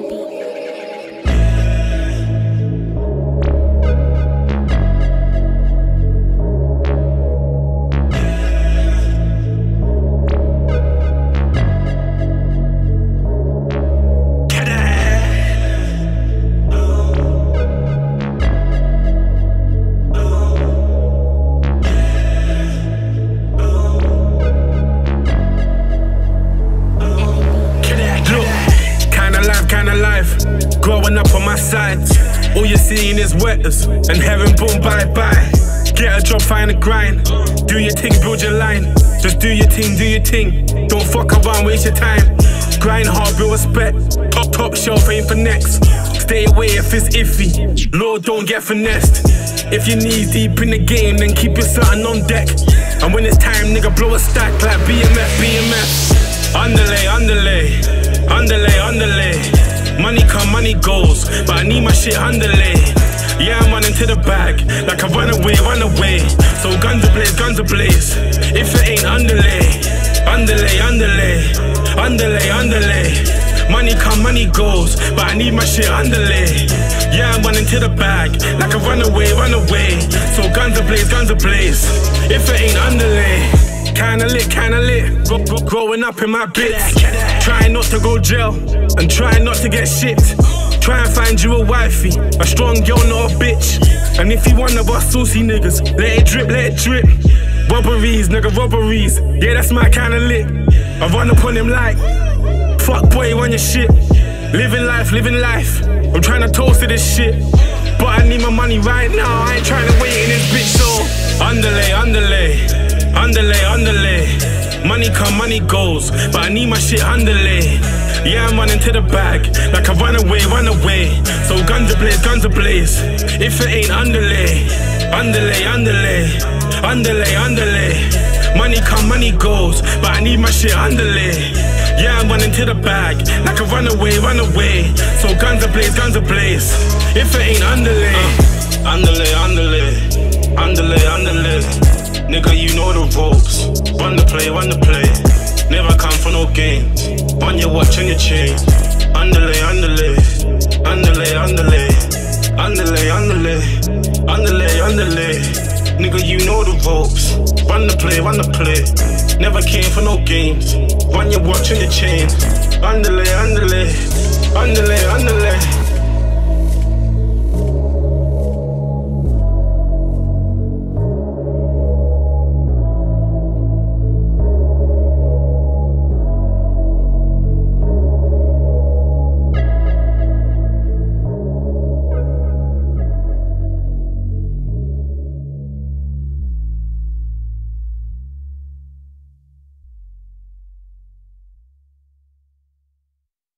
Growing up on my side, all you're seeing is wetters and heaven, boom, bye-bye. Get a job, find a grind, do your thing, build your line. Just do your thing, do your thing, don't fuck around, waste your time. Grind hard, build respect, top shelf, aim for next. Stay away if it's iffy, Lord, don't get finessed. If your knees deep in the game, then keep your something on deck. And when it's time, nigga, blow a stack like BMF. Underlay, underlay, underlay, underlay. Money come, money goes, but I need my shit underlay. Yeah, I'm running to the bag, like I run away. So guns ablaze, if it ain't underlay. Underlay, underlay, underlay, underlay. Money come, money goes, but I need my shit underlay. Yeah, I'm running to the bag, like I run away. So guns ablaze, if it ain't underlay. Kinda lit, growing up in my bits. Trying not to go jail, and trying not to get shipped. Try and find you a wifey, a strong girl, not a bitch. And if you one of us saucy niggas, let it drip. Robberies, nigga, robberies. Yeah, that's my kinda lit. I run up on him like, fuck boy, run your shit. Living life, I'm trying to toast to this shit. But I need my money right now, I ain't trying to wait in this bitch. So, underlay. Money come, money goes, but I need my shit underlay. Yeah, I'm running to the bag, like I run away. So guns ablaze, if it ain't underlay. Underlay. Money come, money goes, but I need my shit underlay. Yeah, I'm running to the bag, like I run away. So guns ablaze, if it ain't underlay. Underlay. Nigga, you know the ropes. Run the play. Never come for no games. On your watch and your chain. Underlay. Nigga, you know the ropes. Run the play. Never came for no games. On your watch and your chain. Underlay.